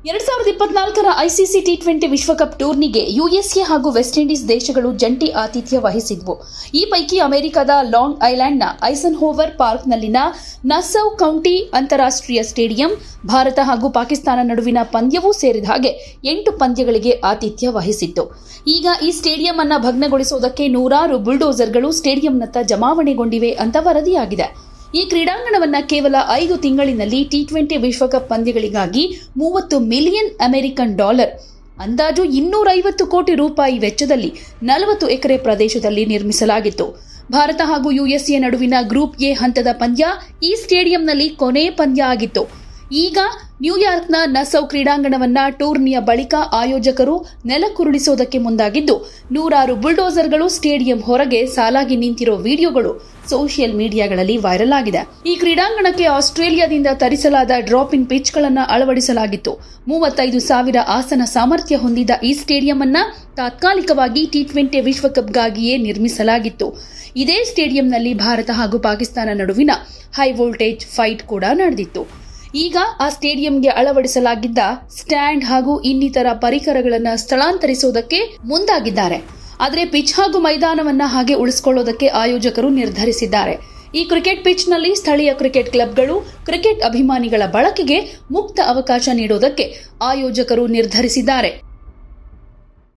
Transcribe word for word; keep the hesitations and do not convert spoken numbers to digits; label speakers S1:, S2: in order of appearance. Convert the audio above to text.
S1: ಎರಡ್ ಸಾವಿರದ ಇಪ್ಪತ್ನಾಲ್ಕರ ಐಸಿಸಿ ಟಿ ಟ್ವೆಂಟಿ ವಿಶ್ವಕಪ್ ಟೂರ್ನಿಗೆ ಯುಎಸ್ಎ ಹಾಗೂ ವೆಸ್ಟ್ ಇಂಡೀಸ್ ದೇಶಗಳು ಜಂಟಿ ಆತಿಥ್ಯ ವಹಿಸಿದ್ವು. ಈ ಪೈಕಿ ಅಮೆರಿಕದ ಲಾಂಗ್ ಐಲ್ಯಾಂಡ್ನ ಐಸನ್ಹೋವರ್ ಪಾರ್ಕ್ನಲ್ಲಿನ ನಸ್ಸೌ ಕೌಂಟಿ ಅಂತಾರಾಷ್ಟ್ರೀಯ ಸ್ಟೇಡಿಯಂ ಭಾರತ ಹಾಗೂ ಪಾಕಿಸ್ತಾನ ನಡುವಿನ ಪಂದ್ಯವೂ ಸೇರಿದ ಹಾಗೆ ಎಂಟು ಪಂದ್ಯಗಳಿಗೆ ಆತಿಥ್ಯ ವಹಿಸಿತ್ತು. ಈಗ ಈ ಸ್ಟೇಡಿಯಂ ಅನ್ನು ಭಗ್ನಗೊಳಿಸುವುದಕ್ಕೆ ನೂರಾರು ಬುಲ್ಡೋಸರ್ಗಳು ಸ್ಟೇಡಿಯಂನತ್ತ ಜಮಾವಣೆಗೊಂಡಿವೆ ಅಂತ ವರದಿಯಾಗಿದೆ. ಈ ಕ್ರೀಡಾಂಗಣವನ್ನು ಕೇವಲ ಐದು ತಿಂಗಳಿನಲ್ಲಿ ಟಿ ಟ್ವೆಂಟಿ ವಿಶ್ವಕಪ್ ಪಂದ್ಯಗಳಿಗಾಗಿ ಮೂವತ್ತು ಮಿಲಿಯನ್ ಅಮೆರಿಕನ್ ಡಾಲರ್ ಅಂದಾಜು ಇನ್ನೂರ ಐವತ್ತು ಕೋಟಿ ರೂಪಾಯಿ ವೆಚ್ಚದಲ್ಲಿ ನಲವತ್ತು ಎಕರೆ ಪ್ರದೇಶದಲ್ಲಿ ನಿರ್ಮಿಸಲಾಗಿತ್ತು. ಭಾರತ ಹಾಗೂ ಯುಎಸ್ಎ ನಡುವಿನ ಗ್ರೂಪ್ ಎ ಹಂತದ ಪಂದ್ಯ ಈ ಸ್ಟೇಡಿಯಂನಲ್ಲಿ ಕೊನೆ ಪಂದ್ಯ ಆಗಿತ್ತು. ಈಗ ನ್ಯೂಯಾರ್ಕ್ನ ನಸ್ಸೌ ಕ್ರೀಡಾಂಗಣವನ್ನ ಟೂರ್ನಿಯ ಬಳಿಕ ಆಯೋಜಕರು ನೆಲಕ್ಕುರುಳಿಸುವುದಕ್ಕೆ ಮುಂದಾಗಿದ್ದು, ನೂರಾರು ಬುಲ್ಡೋಸರ್ಗಳು ಸ್ಟೇಡಿಯಂ ಹೊರಗೆ ಸಾಲಾಗಿ ನಿಂತಿರೋ ವಿಡಿಯೋಗಳು ಸೋಷಿಯಲ್ ಮೀಡಿಯಾಗಳಲ್ಲಿ ವೈರಲ್ ಆಗಿದೆ. ಈ ಕ್ರೀಡಾಂಗಣಕ್ಕೆ ಆಸ್ಟ್ರೇಲಿಯಾದಿಂದ ತರಿಸಲಾದ ಡ್ರಾಪ್ ಇನ್ ಪಿಚ್ಗಳನ್ನು ಅಳವಡಿಸಲಾಗಿತ್ತು. ಮೂವತ್ತೈದು ಸಾವಿರ ಆಸನ ಸಾಮರ್ಥ್ಯ ಹೊಂದಿದ್ದ ಈ ಸ್ಟೇಡಿಯಂ ಅನ್ನ ತಾತ್ಕಾಲಿಕವಾಗಿ ಟಿ ಟ್ವೆಂಟಿ ವಿಶ್ವಕಪ್ಗಾಗಿಯೇ ನಿರ್ಮಿಸಲಾಗಿತ್ತು. ಇದೇ ಸ್ಟೇಡಿಯಂನಲ್ಲಿ ಭಾರತ ಹಾಗೂ ಪಾಕಿಸ್ತಾನ ನಡುವಿನ ಹೈ ವೋಲ್ಟೇಜ್ ಫೈಟ್ ಕೂಡ ನಡೆದಿತ್ತು. ಈಗ ಆ ಸ್ಟೇಡಿಯಂಗೆ ಅಳವಡಿಸಲಾಗಿದ್ದ ಸ್ಟ್ಯಾಂಡ್ ಹಾಗೂ ಇನ್ನಿತರ ಪರಿಕರಗಳನ್ನು ಸ್ಥಳಾಂತರಿಸುವುದಕ್ಕೆ ಮುಂದಾಗಿದ್ದಾರೆ. ಆದರೆ ಪಿಚ್ ಹಾಗೂ ಮೈದಾನವನ್ನ ಹಾಗೆ ಉಳಿಸಿಕೊಳ್ಳುವುದಕ್ಕೆ ಆಯೋಜಕರು ನಿರ್ಧರಿಸಿದ್ದಾರೆ. ಈ ಕ್ರಿಕೆಟ್ ಪಿಚ್ನಲ್ಲಿ ಸ್ಥಳೀಯ ಕ್ರಿಕೆಟ್ ಕ್ಲಬ್ಗಳು, ಕ್ರಿಕೆಟ್ ಅಭಿಮಾನಿಗಳ ಬಳಕೆಗೆ ಮುಕ್ತ ಅವಕಾಶ ನೀಡುವುದಕ್ಕೆ ಆಯೋಜಕರು ನಿರ್ಧರಿಸಿದ್ದಾರೆ.